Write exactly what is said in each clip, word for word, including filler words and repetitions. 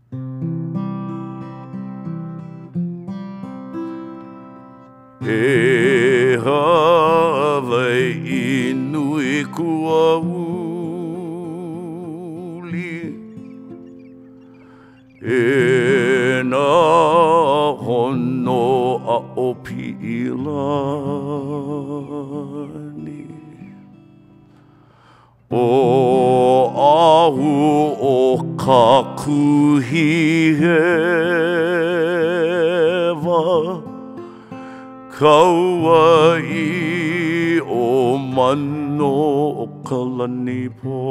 E Hawaiʻi nui kua uli E nā hono ʻaupuni O ahu o ka kuhi hewa Kauai o mano o ka lani po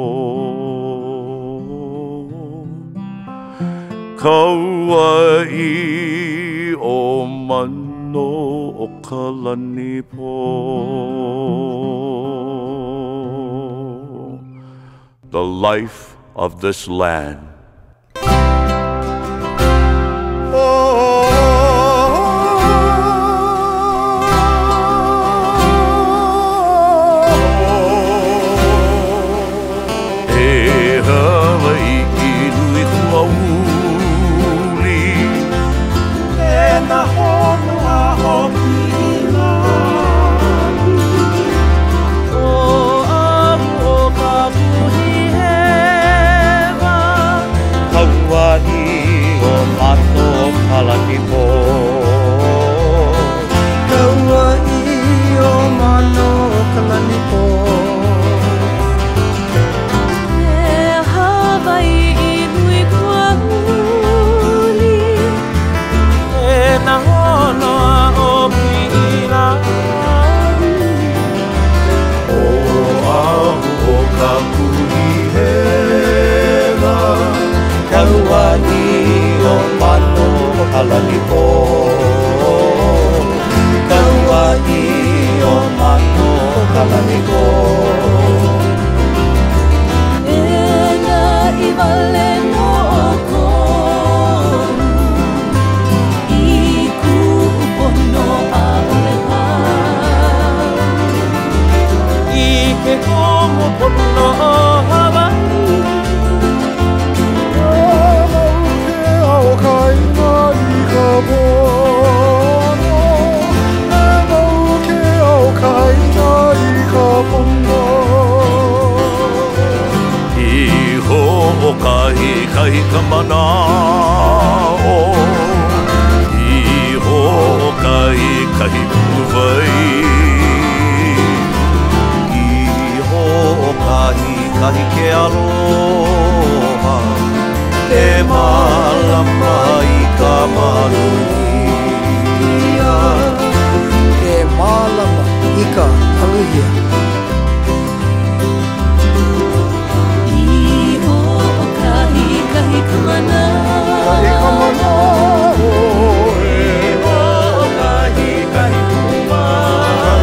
Kauai o mano o ka lani po The life of this land Kalani po, kauai o mano kalani po. E Naʻi wale no kon, I kuʻupono ʻaʻole pai. I ke hoʻopono Hawaiʻi, o kaina Iho o kahi kahi ka manao Iho o kahi kahi kuwai Iho o kahi kahi ke aloha E malama I ka maluhia E malama I ka maluhia Iho o kahi kahi ka manao Kahi ka manao Iho o kahi kahi kuwai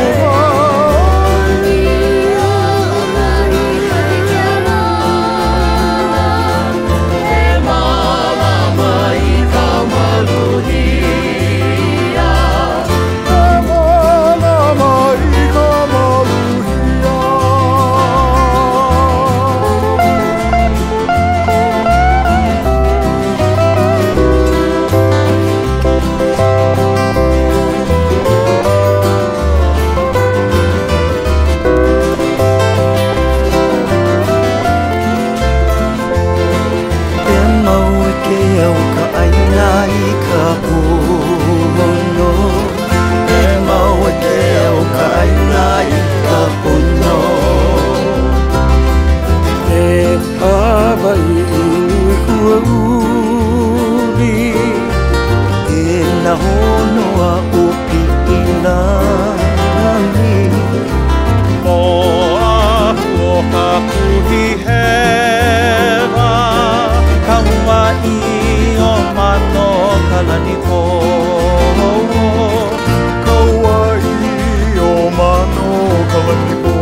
Iho o kahi kahi ke aloha E malama I ka maluhia E malama I ka maluhia E mau e ke au ka ʻaina I ka puno E mau e ke au ka ʻaina I ka puno E Hawaiʻi nui kua uli E nā honua o piʻilani O ahu o ka kuhi hewa Kauai o mano kalani po Kauai o mano kalani po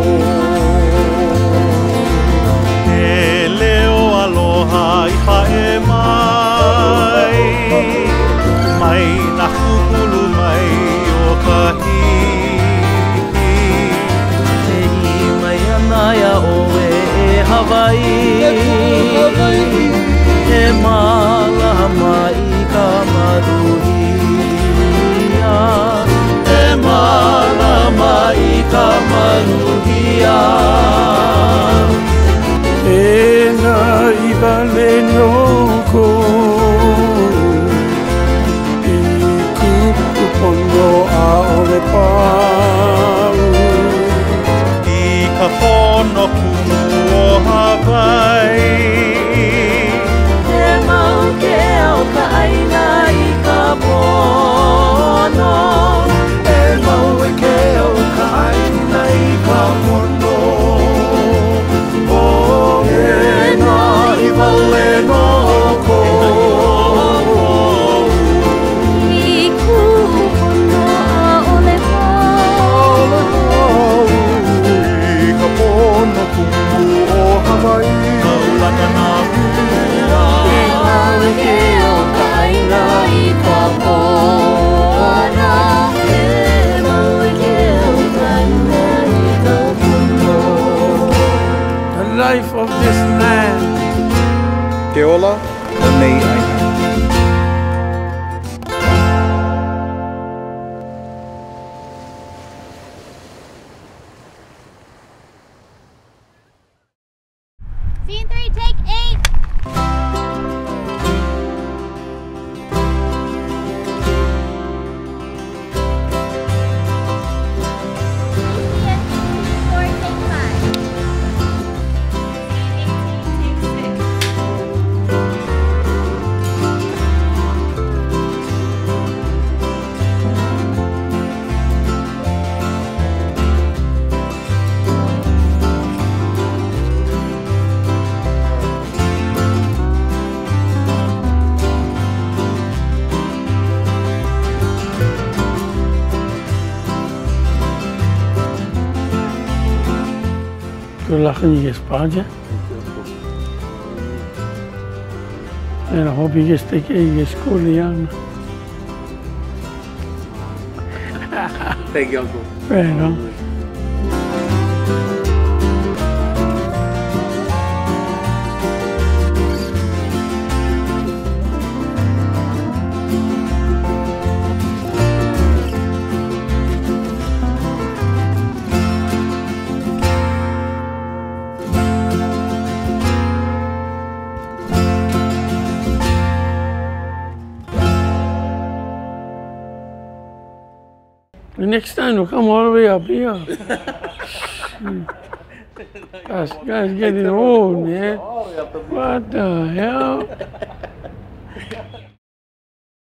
E leo aloha I pae mai Mai na kukulu mai o ka hihi E I mai ana ia oe e Hawaiʻi E mal life of this land. Ke ola, o nei ʻaina. Scene three, take eight. Good luck on your project. And I hope you get to take your Kuleana. Thank you, Uncle. Right on. The next time we'll come all the way up here. Gosh, guys getting old, man. What the hell?